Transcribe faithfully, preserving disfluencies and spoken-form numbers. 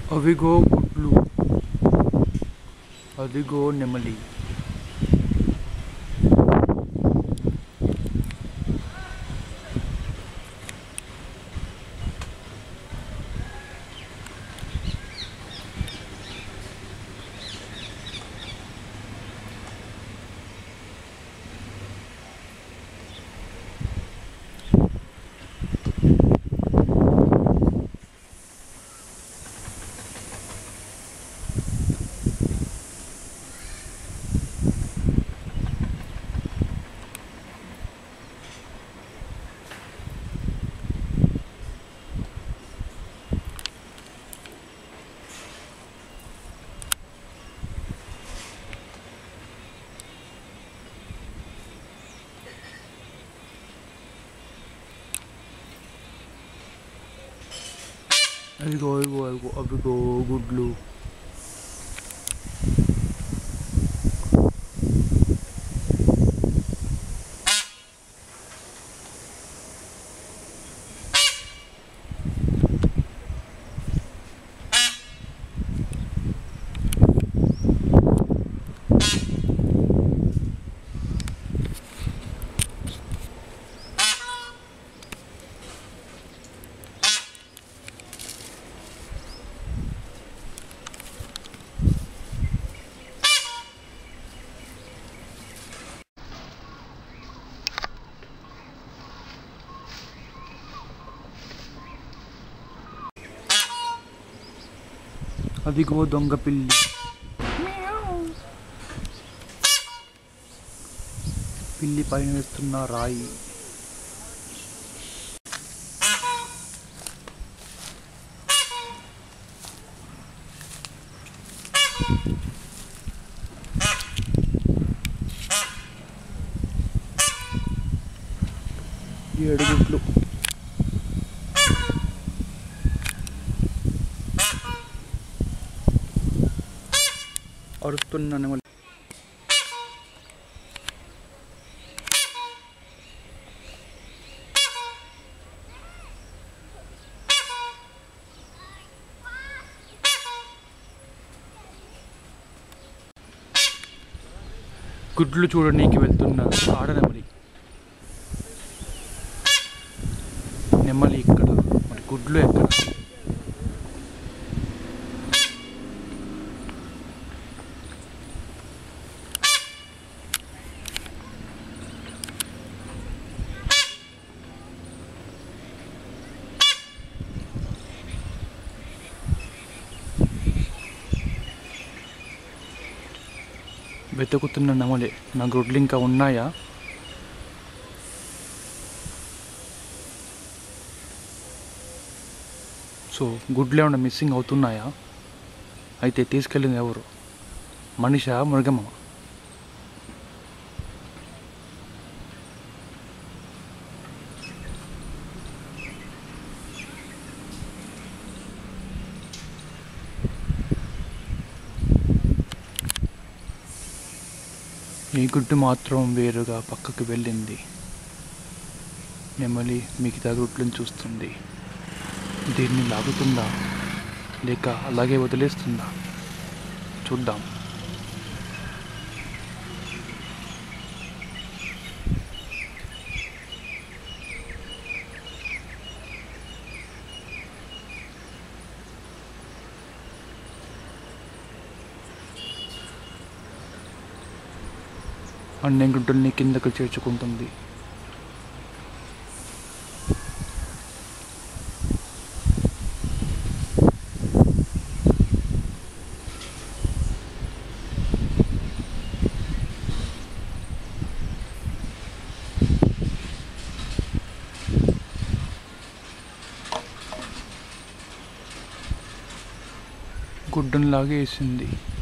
అవిగో గుడ్లు, అదిగో నెమలి. అదిగో అదిగో అదిగో అవిగో గుడ్లు. అదిగో దొంగ పిల్లి. పిల్లి పైన వేస్తున్న రాయి. ఏడు గుడ్లు. అరుస్తున్న నెమలి. గుడ్లు చూడడానికి వెళ్తున్న ఆడ నెమలి. నెమలి ఇక్కడ, మరి గుడ్లు ఎక్కడ? వెతుకుతున్న నెమలి, నా గుడ్లు ఇంకా ఉన్నాయా? సో గుడ్లు ఏమన్నా మిస్సింగ్ అవుతున్నాయా? అయితే తీసుకెళ్ళింది ఎవరు? మనిషా, మృగమా? ఈ గుడ్డు మాత్రం వేరుగా పక్కకు వెళ్ళింది. నెమలి మిగతా గుడ్లను చూస్తుంది. దీన్ని లాగుతుందా లేక అలాగే వదిలేస్తుందా? చూద్దాం. అన్ని గుడ్డల్ని కిందకు చేర్చుకుంటుంది. గుడ్డను లాగేసింది.